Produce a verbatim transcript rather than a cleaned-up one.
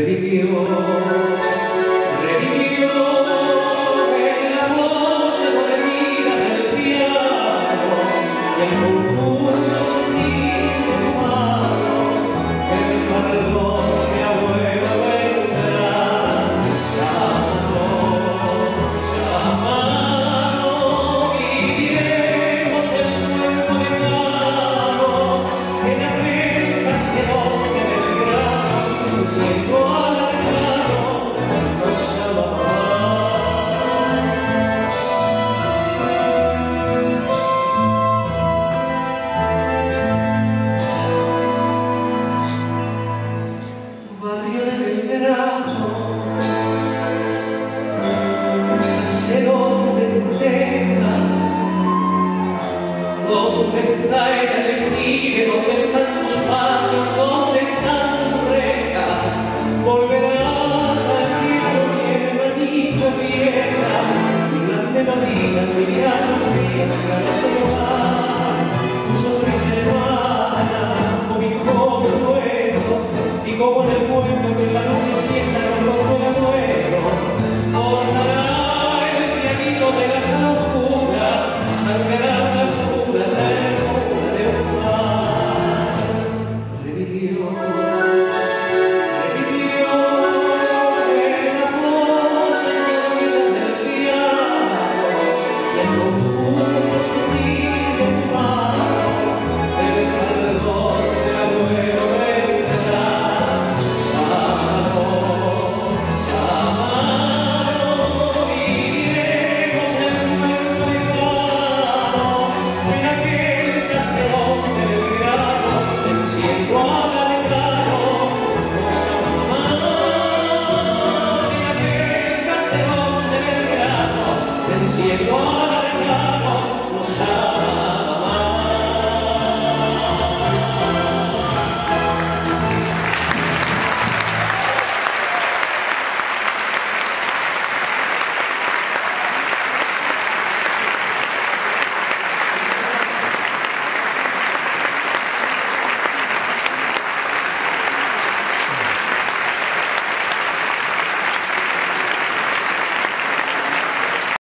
revivió, revivió en la voz dormida del piano y el conjunto sonido humano, el fardón de abuelo vendrá, llámanos, llámanos y diremos el cuento lejano en América hacia donde vendrá un cielo alargado nos llamará. Barrio de Belgrano, caserón de lentejas, ¿dónde está el alegría? ¿Dónde están tus patios? ¿Dónde están tus rejas? Volverás al río y hermanita vieja, y las melodías vivirán los días que a los hogar, tus